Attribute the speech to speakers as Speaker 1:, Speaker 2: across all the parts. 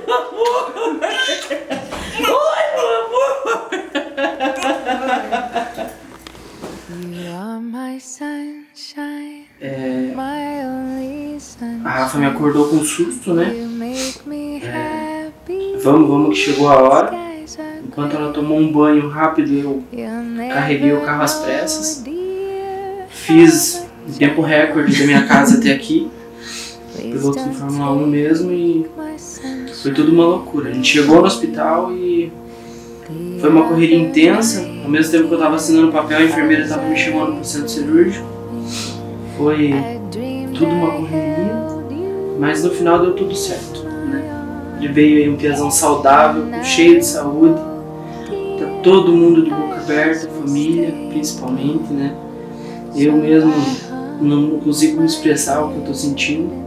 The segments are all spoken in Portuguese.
Speaker 1: Oi, meu amor! A Rafa me acordou com susto, né? Vamos que chegou a hora. Enquanto ela tomou um banho rápido, eu carreguei o carro às pressas. Fiz o tempo recorde da minha casa até aqui. Piloto de Fórmula 1 mesmo, e foi tudo uma loucura. A gente chegou no hospital e foi uma correria intensa. Ao mesmo tempo que eu estava assinando o papel, a enfermeira estava me chamando para o centro cirúrgico. Foi tudo uma correria, mas no final deu tudo certo, né? Ele veio aí um piazão saudável, cheio de saúde. Tá todo mundo de boca aberta, família principalmente, né? Eu mesmo não consigo me expressar o que eu tô sentindo.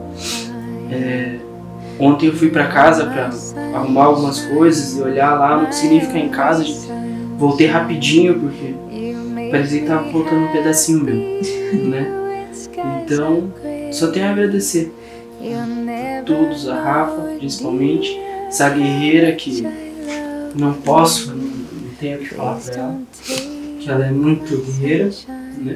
Speaker 1: Ontem eu fui pra casa pra arrumar algumas coisas e olhar lá, não consegui ficar em casa, gente. Voltei rapidinho porque parecia que tava faltando um pedacinho meu, né? Então, só tenho a agradecer a todos, a Rafa principalmente, essa guerreira que não tenho o que falar pra ela, que ela é muito guerreira, né?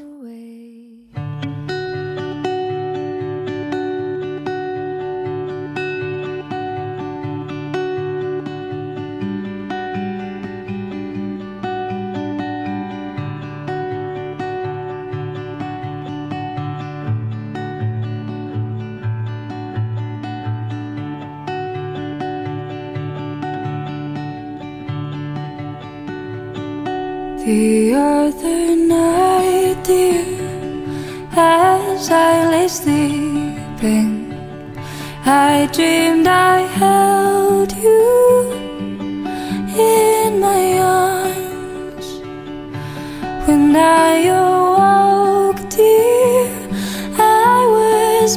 Speaker 2: The other night, dear, as I lay sleeping, I dreamed I held you in my arms. When I awoke, dear, I was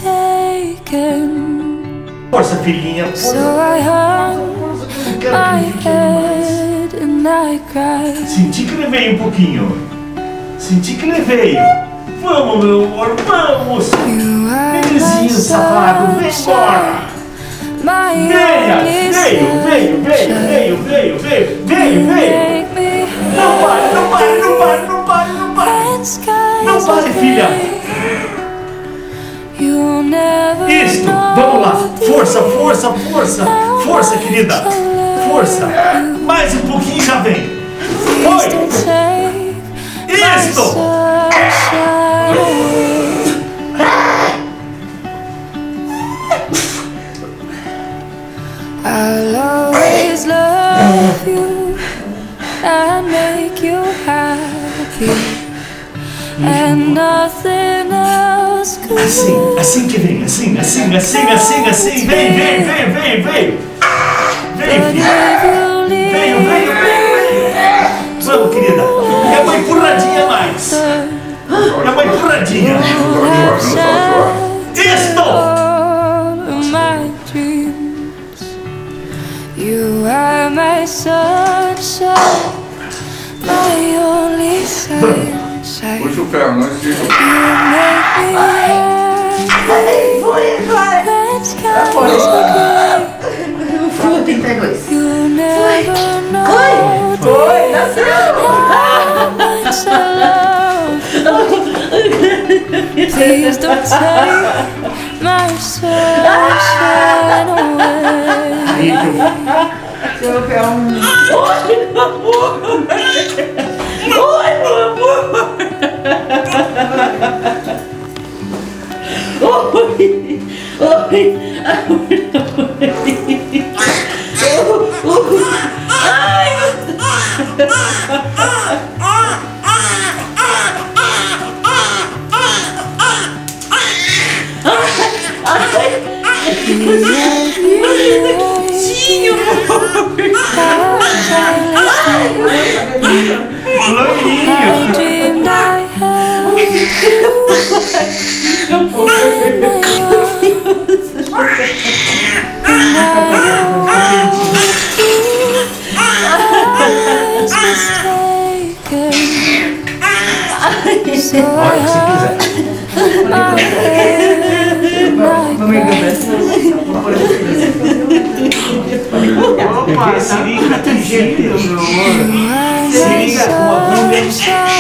Speaker 2: mistaken.
Speaker 3: Força, filhinha.
Speaker 2: So I hung my head and I cried.
Speaker 3: Senti que levei um pouquinho. Senti que levei. Vamos, meu amor, vamos. Bebezinho safado, vem embora. Venha, veio. Não pare, filha. Isto, vamos lá. Força, querida. Força. Mais um pouquinho já vem. Foi. Isto.
Speaker 2: I'll always love you and make you happy, and nothing else could.
Speaker 3: Assim que vem, assim. Vem. Veio. Vamos, querida. É uma empurradinha mais. Isto.
Speaker 2: You are my sunshine, my only sunshine.
Speaker 4: Puxa o ferro, não esqueça.
Speaker 2: You make me happy when skies are gray. You never know how much I love you. Please don't take my sunshine away.
Speaker 1: Seu pé Oi, meu amor! Oi, meu amor! Oi! Ai,
Speaker 2: Vamos
Speaker 3: porque seringa tem gênero, meu amor. Seringa com agulha.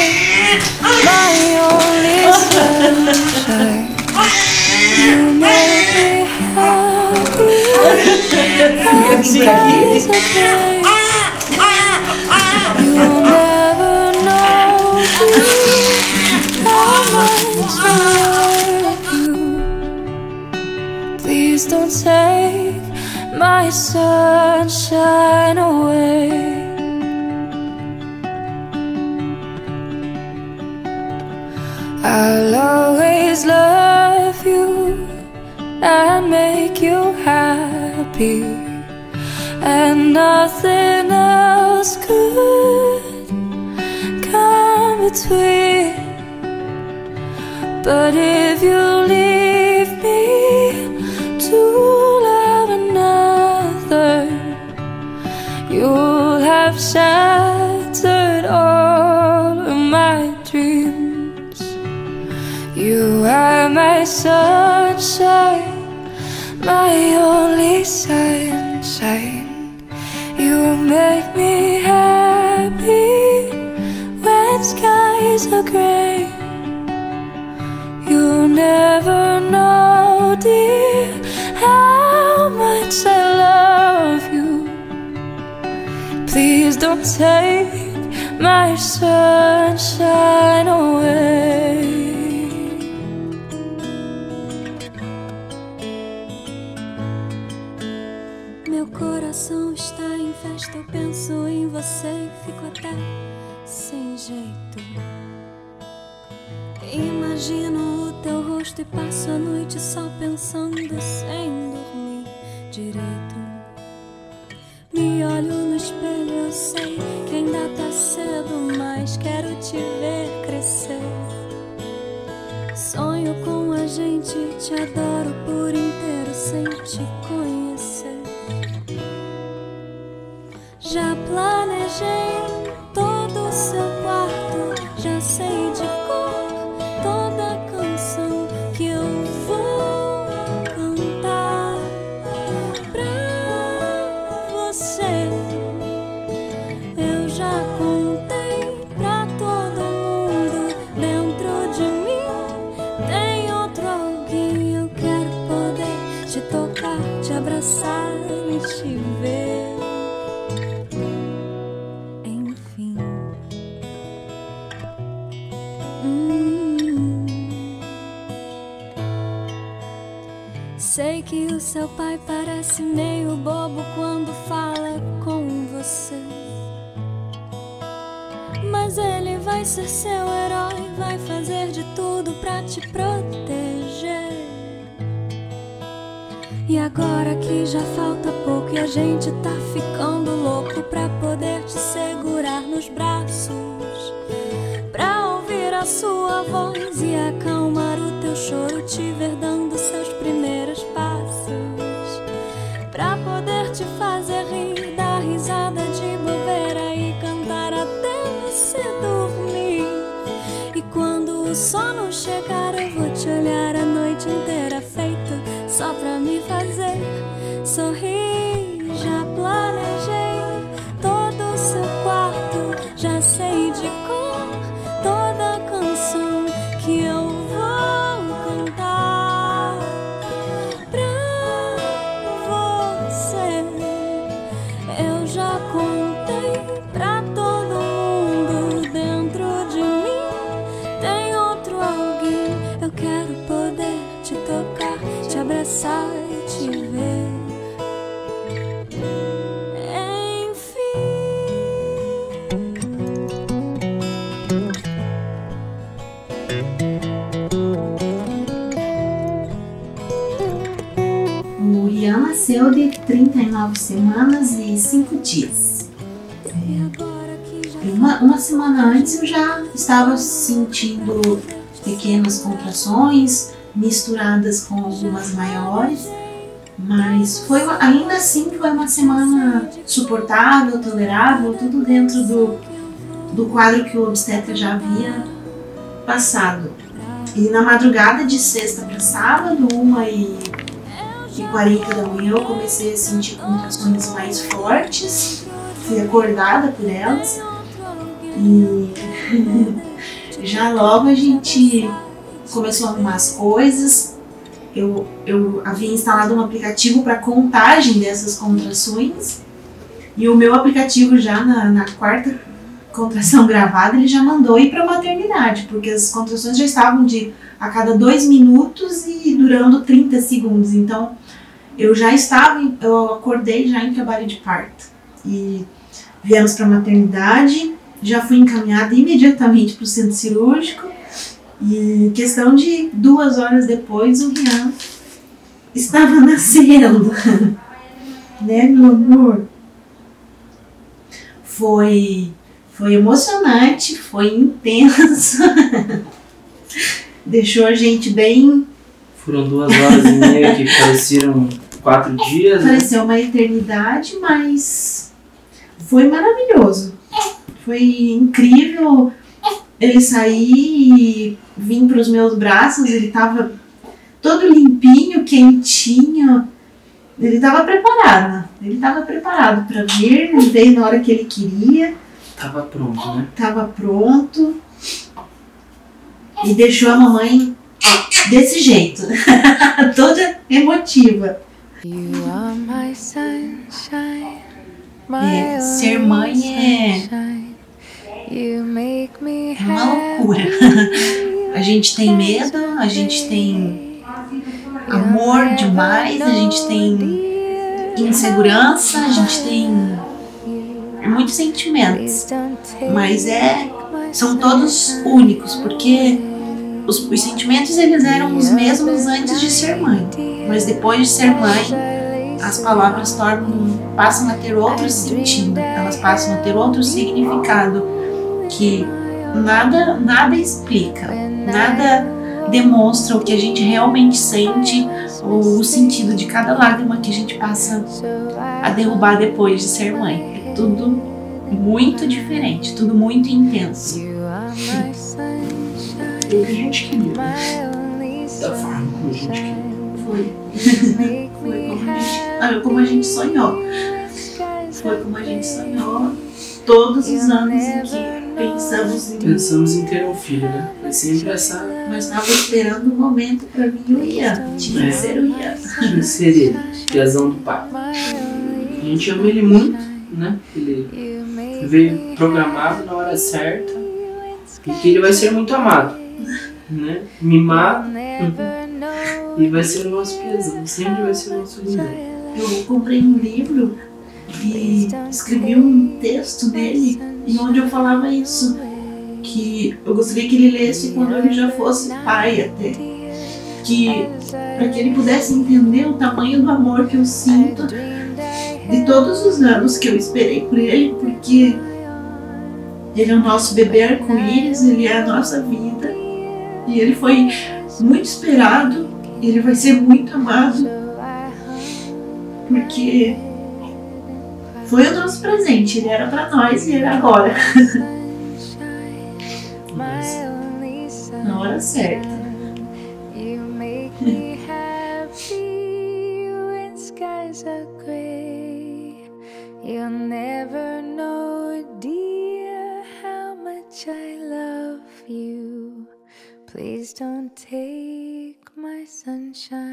Speaker 2: Please don't take my sunshine away. I'll always love you and make you happy, and nothing else could come between. But if you leave me to love another, you'll have shattered all of my dreams. You are my sunshine, my only sunshine. You make me happy when skies are gray. You'll never know, dear, how much I love you. Please don't take my sunshine away. Meu coração está em festa, eu penso em você e fico até sem jeito. Imagino o teu rosto e passo a noite só pensando sem dormir direito. Me olho no espelho, eu sei que ainda tá cedo, mas quero te ver crescer. Sonho com a gente, te adoro por inteiro sem te conhecer. Já planejei todo o seu quarto, já sei de cor toda a canção que eu vou cantar pra você. Eu já contei pra todo mundo, dentro de mim tem outro alguém. Eu quero poder te tocar, te abraçar e te ver. Sei que o seu pai parece meio bobo quando fala com você, mas ele vai ser seu herói, vai fazer de tudo pra te proteger. E agora que já falta pouco e a gente tá ficando louco pra poder te segurar nos braços, pra ouvir a sua voz e acalmar o teu choro, te ver dando seus primeiros passos, pra poder te fazer rir, dar risada de bobeira e cantar até você dormir. E quando o sono chegar eu vou te olhar a noite inteira, feito só pra me fazer sorrir. Já planejei todo o seu quarto, já sei de cor toda a canção que eu vou cantar pra você. Eu já contei pra todo mundo, dentro de mim tem outro alguém. Eu quero poder te tocar, te abraçar e te ver.
Speaker 4: Nasceu de 39 semanas e 5 dias. Uma semana antes eu já estava sentindo pequenas contrações misturadas com algumas maiores, mas ainda assim foi uma semana suportável, tolerável, tudo dentro do quadro que o obstetra já havia passado. E na madrugada de sexta para sábado, 5h40 da manhã eu comecei a sentir contrações mais fortes, fui acordada por elas e já logo a gente começou a arrumar as coisas. Eu havia instalado um aplicativo para contagem dessas contrações e o meu aplicativo já na 4ª contração gravada ele já mandou ir para a maternidade, porque as contrações já estavam a cada 2 minutos e durando 30 segundos. Então eu acordei já em trabalho de parto e viemos para a maternidade, já fui encaminhada imediatamente para o centro cirúrgico e questão de 2 horas depois o Rian estava nascendo, né, meu amor? Foi emocionante, foi intenso, deixou a gente bem...
Speaker 1: Foram 2h30 que pareceram 4 dias.
Speaker 4: Pareceu uma eternidade, mas foi maravilhoso. Foi incrível ele sair e vir para os meus braços. Ele estava todo limpinho, quentinho. Ele estava preparado. Ele estava preparado para vir. Ele veio na hora que ele queria.
Speaker 1: Tava pronto, né?
Speaker 4: Tava pronto. E deixou a mamãe desse jeito. Toda emotiva. Ser mãe é uma loucura. A gente tem medo, a gente tem amor demais, a gente tem insegurança, a gente tem muitos sentimentos, mas são todos únicos, porque os sentimentos eles eram os mesmos antes de ser mãe, mas depois de ser mãe as palavras passam a ter outro sentido, elas passam a ter outro significado que nada explica, nada demonstra o que a gente realmente sente ou o sentido de cada lágrima que a gente passa a derrubar depois de ser mãe. É tudo muito diferente, tudo muito intenso.
Speaker 1: Foi o que a gente queria, da forma como a gente queria.
Speaker 4: Foi como a gente sonhou. Foi como a gente sonhou todos os anos em que
Speaker 1: pensamos em ter um filho, né? Foi sempre essa...
Speaker 4: Nós estávamos esperando o momento para vir o Ian. Tinha que ser o Ian.
Speaker 1: Tinha que ser ele, criação do pai. A gente ama ele muito, né? Ele veio programado na hora certa e que ele vai ser muito amado, né? Mimado. E vai ser o nosso pesão, sempre vai ser o nosso lindão.
Speaker 4: Eu comprei um livro e escrevi um texto nele em onde eu falava isso, que eu gostaria que ele lesse quando ele já fosse pai até, para que ele pudesse entender o tamanho do amor que eu sinto de todos os anos que eu esperei por ele, porque ele é o nosso bebê arco-íris, ele é a nossa vida e ele foi muito esperado, ele vai ser muito amado, porque foi o nosso presente, ele era pra nós e era agora. Na hora certa.
Speaker 2: You'll never know, dear, how much I love you. Please don't take my sunshine.